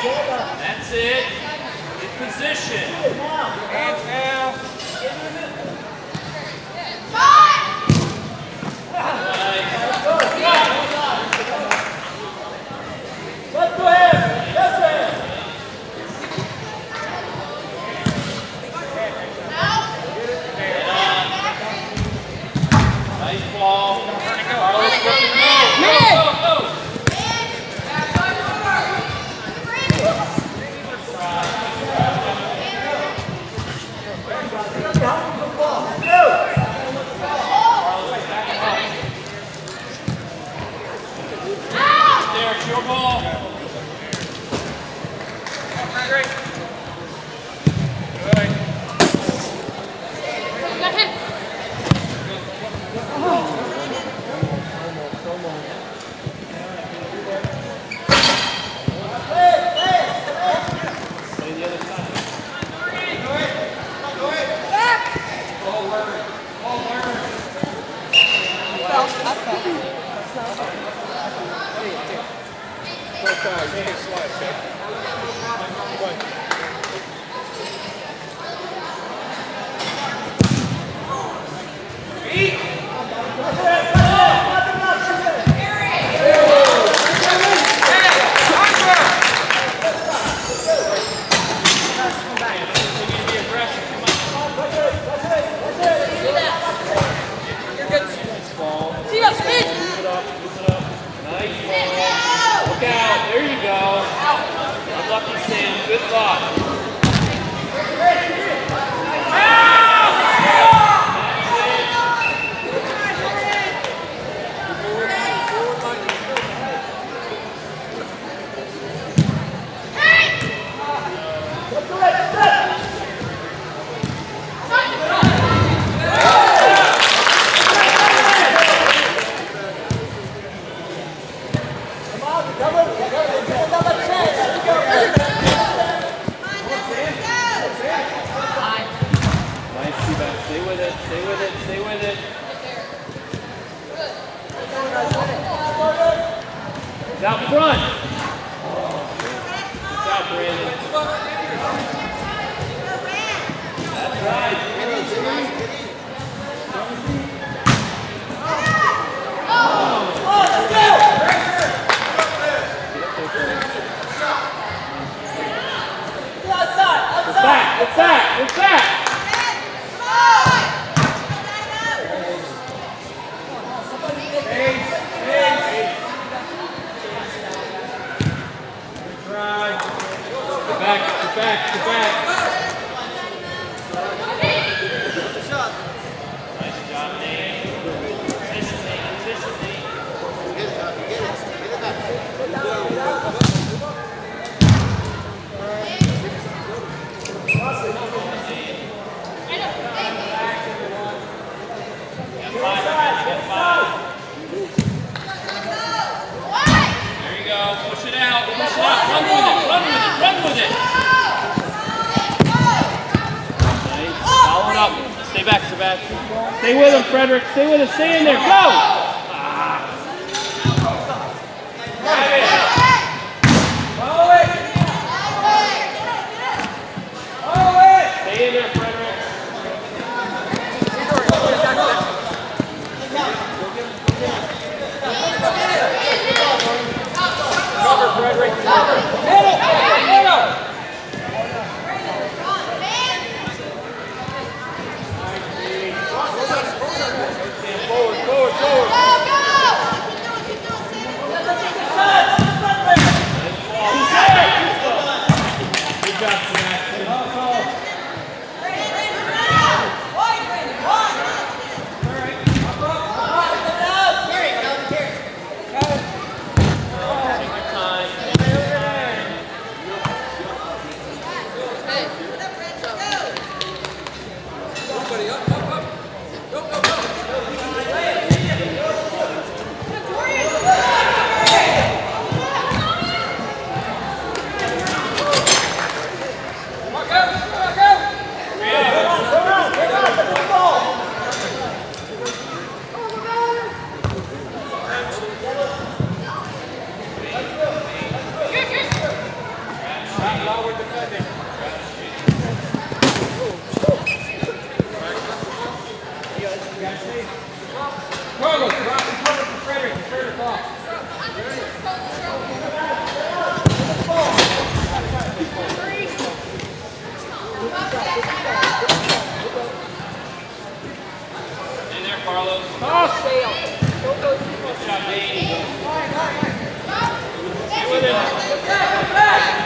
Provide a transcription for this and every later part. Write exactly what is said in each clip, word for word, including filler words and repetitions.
That's it. In position. Hands now. Let's go ahead. Yes, sir. Nice ball. Carlos, go, go, go, go. There, it's your ball. Great. Good. Got him. Out front. Good job, Brandon. That's right. What's that? What's that? What's that? Get back, get back, get back. Nice job, Nate. Position, Nate, position, Nate. Get it, get it, get it back. Get five, get five. There you go, push it out, push it out, run with it, run with it, run with it. Nice, follow it up, stay back, stay back. Stay with him, Frederick, stay with him, stay in there, go! Ah. Follow it. Follow it. Stay in there, Frederick. Cover, Frederick. Cover. Middle. Middle. Forward, forward, forward. Go, go! while we're defending. Carlos, drop the cover for Frederick. Frederick off. Stay there, Carlos. Toss. Good job, Nate. Stay with it. Back, back.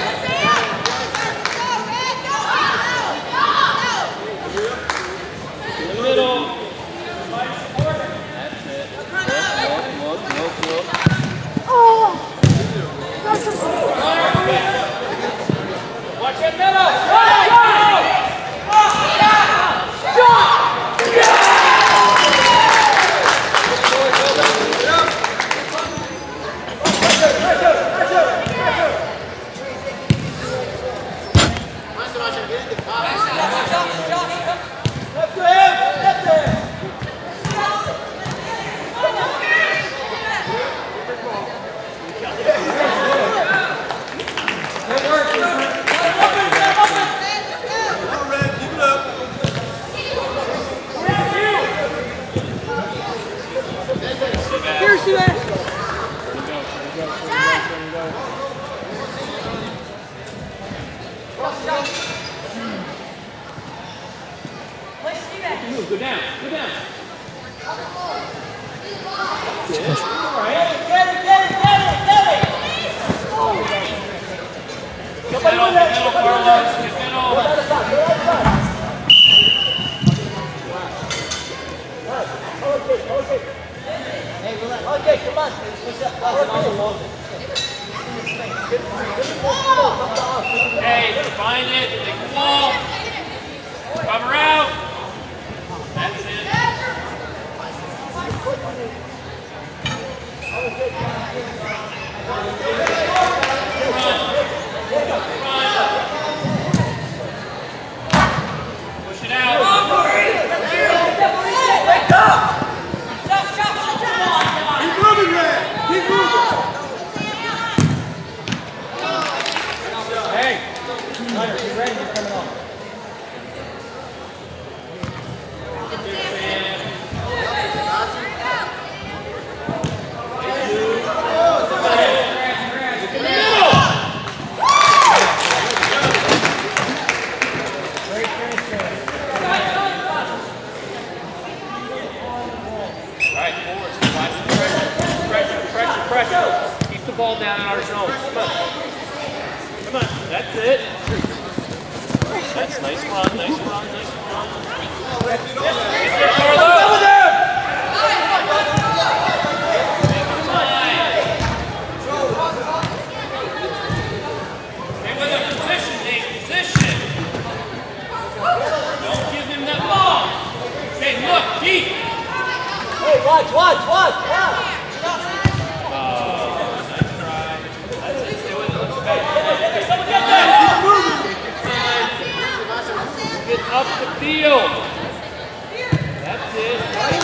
In the middle. Watch that middle! Go! Left to him! Left to him! Seriously, man. Go down, go down. All right. Get it, get it, get it, get it. Somebody Middle, win that. middle, Somebody win Carlos. that. Get Go middle. right aside, go right aside. Okay, okay. Hey, relax. Okay, come on. Push up. Hey, find it. Take the ball. Cover out. That's it. Push it out. Keep moving, man. Keep moving. Hey. Hunter, get ready. You're coming off. Keep the ball down in our zone. Come on. Come on. That's it. Nice, nice run, nice run, nice run. Get there, Carlos. Stay with him. Position, Nate. Position. Don't give him that ball. Hey, look, deep. Hey, watch, watch, watch, watch. Get up the field. That's it.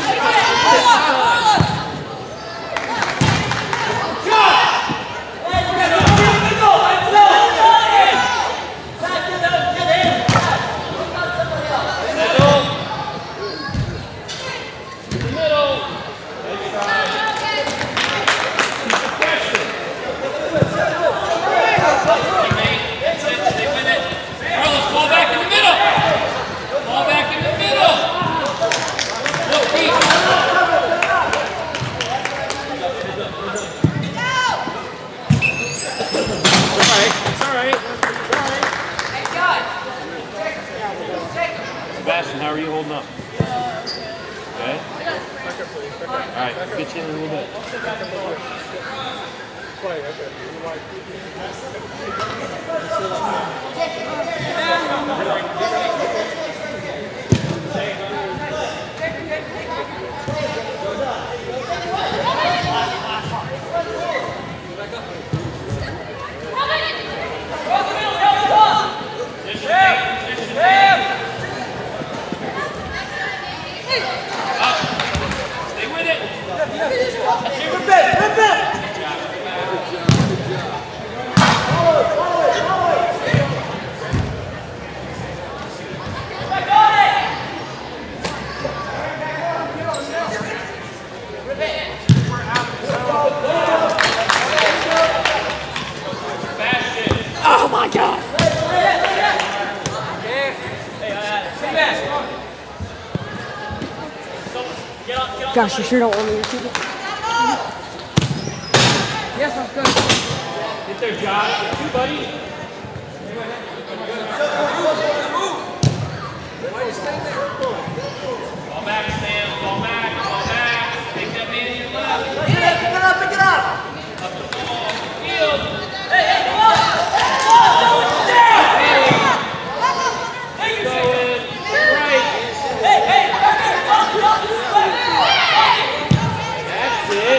Sebastian, how are you holding up? Okay? Alright, we'll get you in a little bit. Stay with it. Rip it, rip it. Good job. Follow it, follow it, follow it. Josh, you sure don't want me to shoot it? Yes, I'm good. Get there, Josh. You, buddy. Why are you staying there? Ball back, Sam. Ball back. Ball back. Take that man to your left. Pick it up, pick it up, pick it up! Up the ball. Up the field. Hey, hey, come on! Come on, go in there! Hey, go in. Right. Hey, hey, back here, go, go, go! That's it.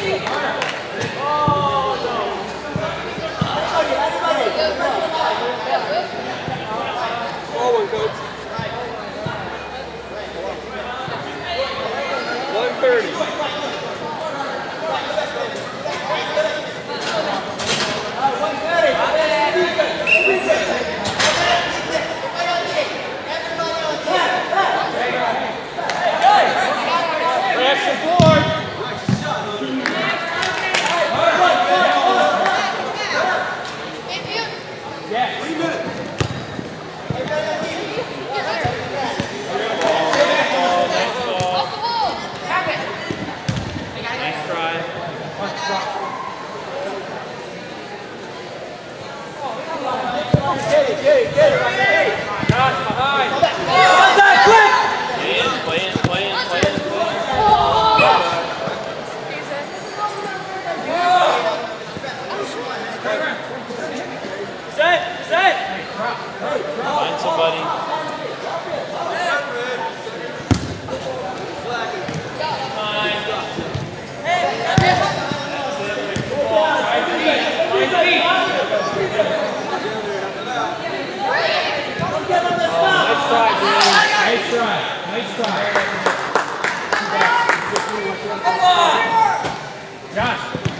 Everybody, everybody. Find somebody. Nice try, Nice try. Nice try. Come on! Josh.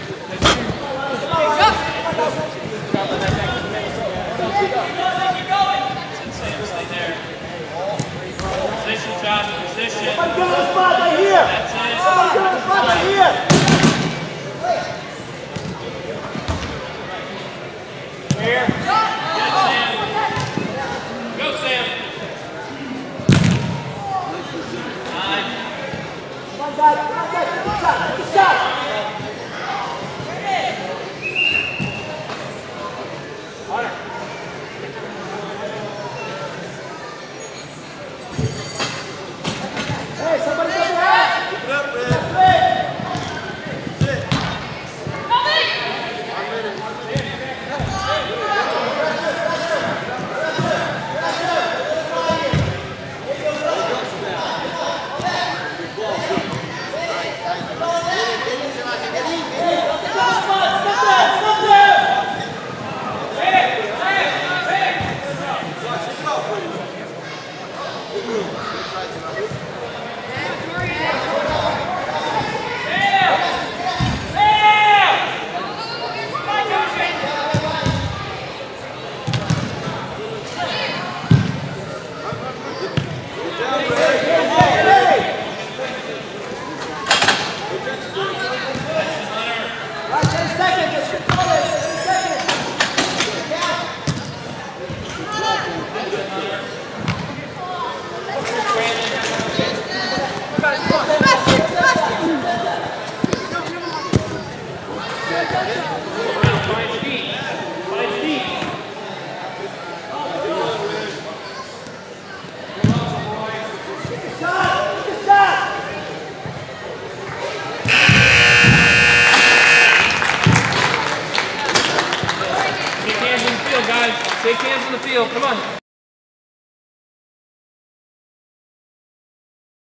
Stay there. Position, Josh. Position. Somebody give him a spot right here. That's it. Somebody give him a spot right here. Here. Get Sam. Go, Sam. Nine. Come on, guys. Come on, guys. Good shot. Good shot. Hunter. Hey, somebody go ahead. Keep it up, man. Sit. Shake hands on the field, guys. Shake hands on the field. Come on.